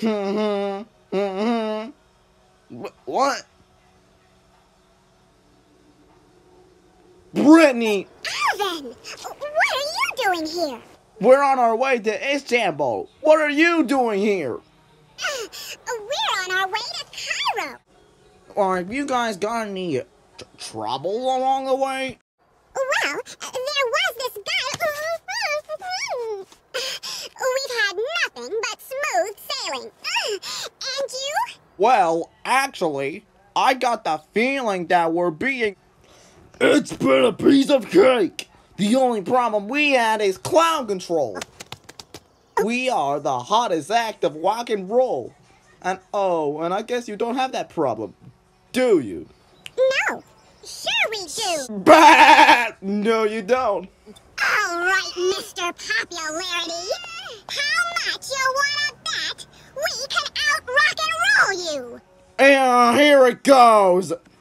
What? Brittany! Alvin! What are you doing here? We're on our way to Istanbul. What are you doing here? We're on our way to Cairo. Or have you guys got any trouble along the way? Well, there was this guy. We've had nothing but smooth sailing. And you? Well, actually, I got the feeling that we're being... It's been a piece of cake! The only problem we had is clown control. We are the hottest act of rock and roll. And and I guess you don't have that problem, do you? No. Sure we do. Bah! No, you don't. All right, Mr. Popularity. How much you wanna bet we can out rock and roll you? And here it goes.